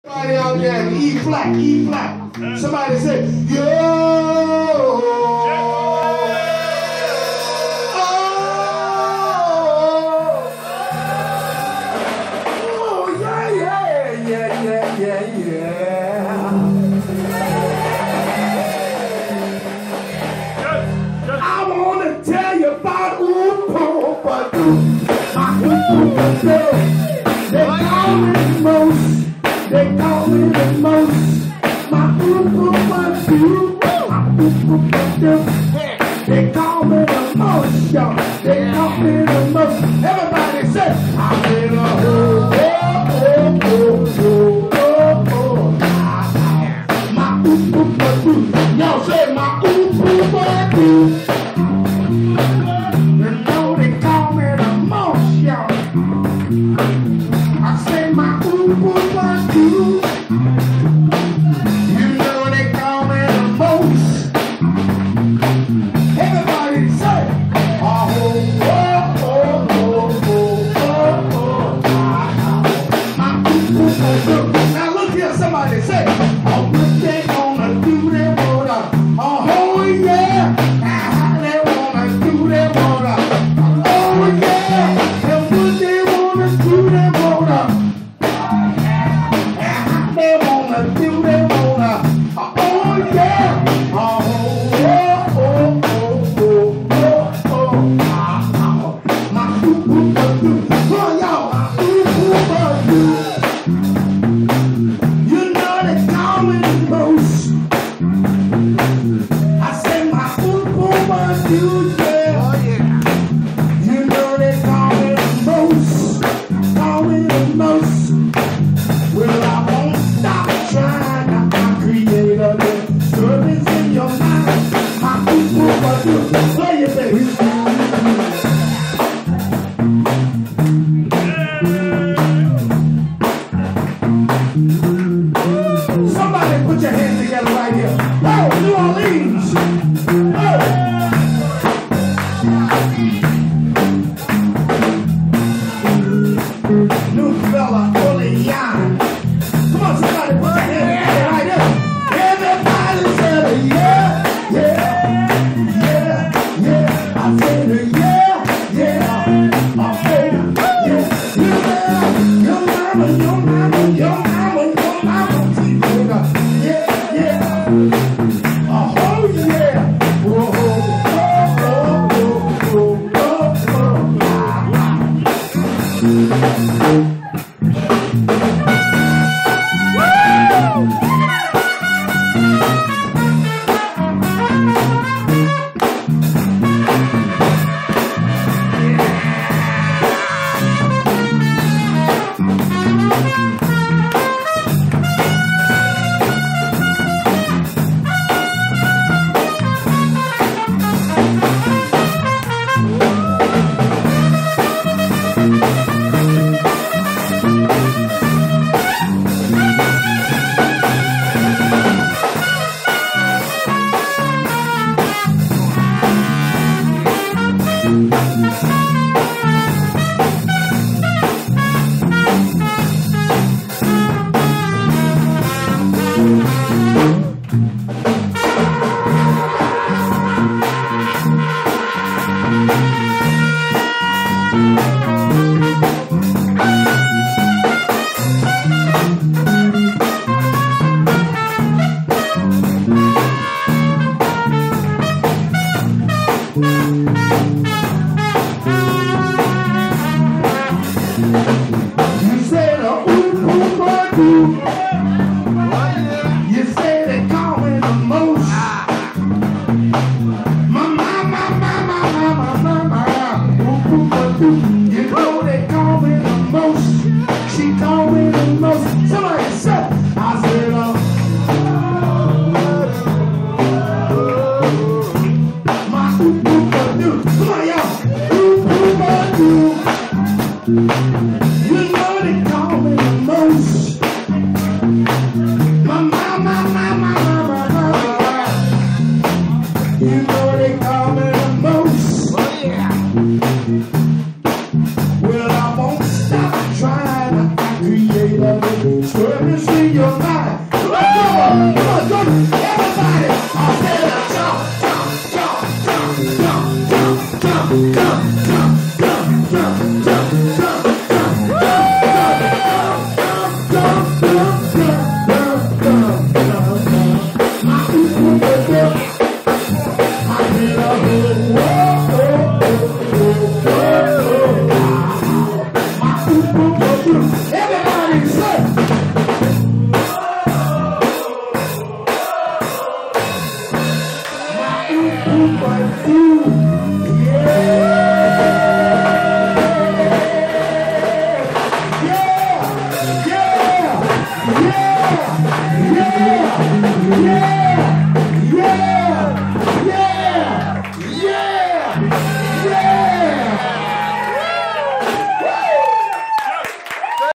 Somebody out there, E flat, E flat. Somebody say, yo. Oh, yeah, yeah, yeah, yeah, yeah, yeah. I want to tell you about they call me the most. They call me the most. My they call me the most, y'all. They call me the most. Everybody say, I'm in a hole. My y'all say my you know they call me the most, y'all. I say my you know they call me the most. Everybody say, now look here, somebody say, oh, what they gonna do, they wanna, oh yeah, they wanna do, they wanna, oh yeah, and what they wanna do, they wanna. They wanna do, they wanna, oh yeah, my you know they call me the most. I say my yeah. Oh yeah. You know they call me the most. Call me the most. Well, I won't stop trying. to see your body. Come on, come on, come on. Everybody, I'll say that jump, jump, jump, jump, jump, jump, jump, jump, jump, jump, jump, jump, jump, everybody say, yeah, yeah, yeah, yeah.